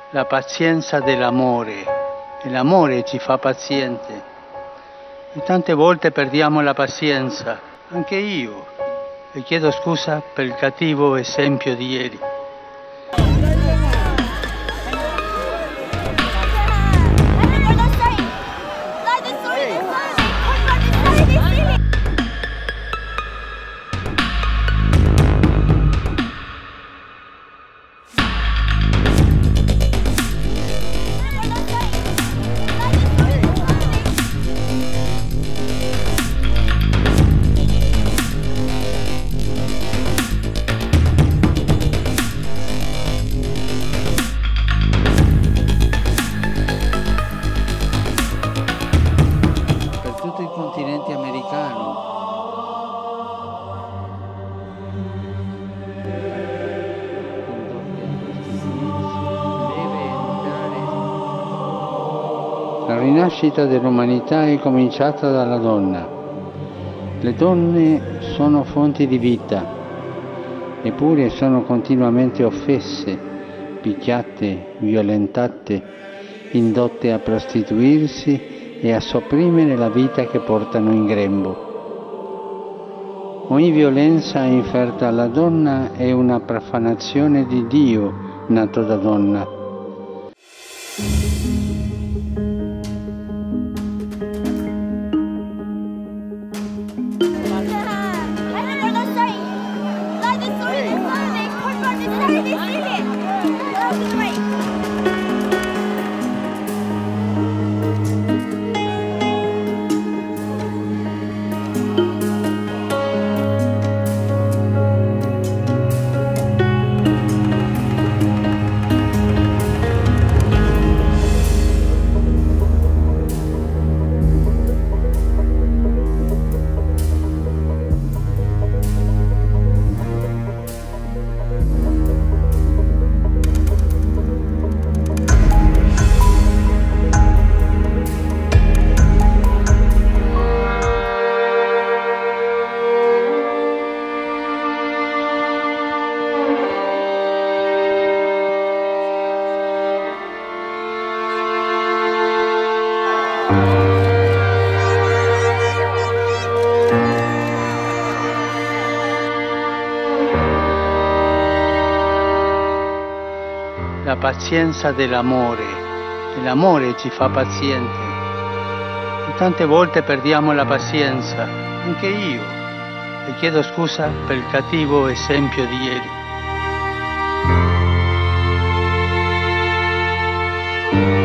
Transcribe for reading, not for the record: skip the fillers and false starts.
la pazienza dell'amore. E l'amore ci fa paziente. E tante volte perdiamo la pazienza, anche io. E chiedo scusa per il cattivo esempio di ieri. Tutto il continente americano. La rinascita dell'umanità è cominciata dalla donna. Le donne sono fonti di vita, eppure sono continuamente offese, picchiate, violentate, indotte a prostituirsi e a sopprimere la vita che portano in grembo. Ogni violenza inferta alla donna è una profanazione di Dio nato da donna. La pazienza dell'amore. E l'amore ci fa paziente. E tante volte perdiamo la pazienza, anche io. E chiedo scusa per il cattivo esempio di ieri.